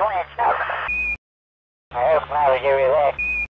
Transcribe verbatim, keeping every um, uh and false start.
twenty-seven. I hope now to give you that.